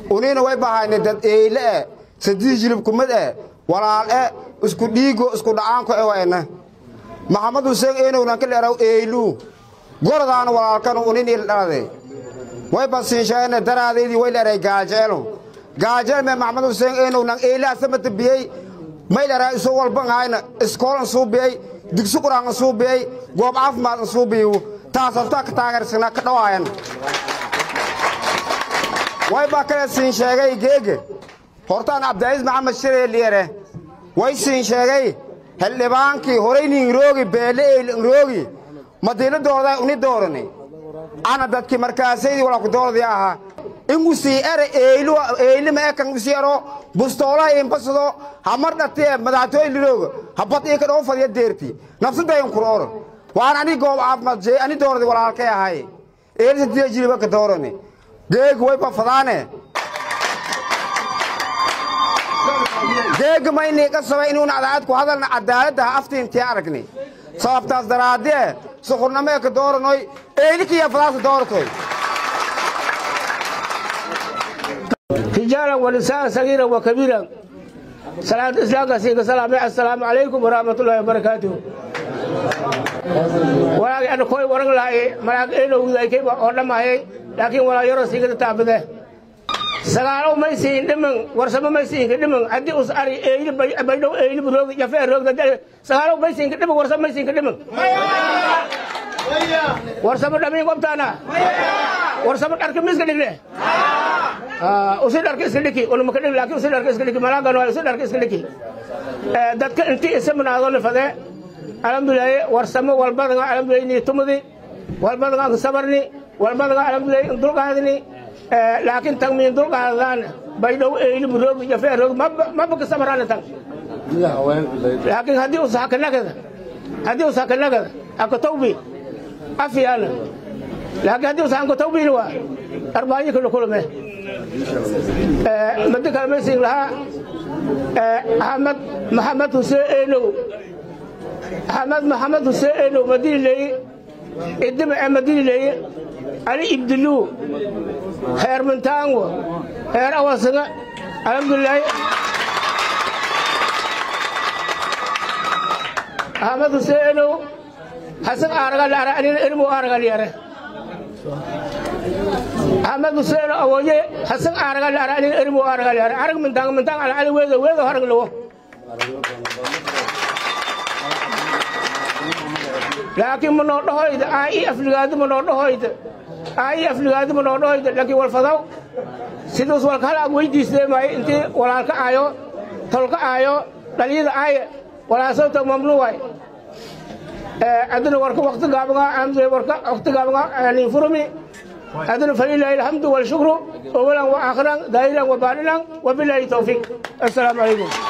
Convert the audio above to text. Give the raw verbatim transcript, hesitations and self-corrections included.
ونينا ويبهاينا دad eyle sadii jilib kumad ah walaal ah isku dhiigo isku dhacaan ku eewayna Maxamed Hussein inuu nan kala raw eeylu goradaan walaalkan unin il dhaladay way basin shayna daraadeedii way leeray gaajeelo gaajeel me Maxamed Hussein inuu nan eeyla samad biyay may leeray soo walban hayna iskoolan soo biyay digsi quraan soo biyay goob caafimaad soo biyo taas afta ka taageersana ka dhawaayan way ba kala siin sheegay geege hortaan Abdulaziz Maxamed Shiree liire way siin sheegay hildhibaankii horeynin roogi beeleel roogi madiinadooda uni doorani ana dadkii markaasay wala ku dooradi aha ingu si er eeylu eeyli ma kan siiro bustoolaha in basado hamar dhatee madaxtooy lirooga habad ee ka dhoo fadhiya deerti nafsada in kuroor waan ani goob caafimaad jee ani dooradi walaalkay ahay eelisa diijiriba ka doorani geeg way ba fadaane geeg ma inay ka sabay inuu nacdaad ku hadalna cadaaladda aftiintii aragnay sababtaas daraadee suxurnimo ka dooranoy eelkiya fadaas doortoy رجالا ونساء صغيرا وكبيرا صلاة الإسلام السلام السلام عليكم ورحمة الله وبركاته ولكن أنا كوي ورق لاي ملاك إنه وذا كيف أقول ما هي لكن ولا يرى سيكت تابده سقالو ما يسين دمن ورسم ما يسين دمن أدي أس أري إيل بيدو إيل بروق يفعل روق ده سقالو ما يسين دمن ورسم ما يسين دمن ورسم دمن قبضنا ورسم أركب مسك دقله usi dharka iska dhiki oo ma ka dhig laakiin usi dharka iska dhiki malaaga noo usi dharka iska dhiki ee dadka intii ismanaado la fadee alxamdulillah warsamo walbada alxamdulillah ni tumadi walbada sabarni walbada alxamdulillah dulqaadni ee laakiin tan min dulqaadan baydow ee buroog iyo feeroog ma ma ka sabarana tan laakiin hadii usa ka nagada hadii usa ka nagada aka tawbi afiyana laakiin hadii usa ka tawbi waa arbaayi kala kulme مدك المسيح لها أحمد محمد حسين أحمد محمد حسين مدين لي الدمع مدين لي علي يبدلو خير من تانغو خير أول سنة الحمد لله أحمد حسين حسن أرجع لأرى أنا إرمو أرجع لأرى أحمد حسين أوجه حسن أرجع لأرى أنا إرمو أرجع لأرى أرجع من تانغ من تانغ على علي ويدا ويدا هرج له لكن من نور هايد أي أفلقات من نور هايد أي أفلقات من نور هايد لكن والفضاء سيدوس والخلا ويدي سلام أي أنت ولا كأيو تلك أيو دليل أي ولا صوت ممنوع أدنى ورك وقت قابنا أمس ورك وقت قابنا يعني فرمي أدنى فلله الحمد والشكر أولا وآخرا دائرا وبارلا وبالله التوفيق السلام عليكم.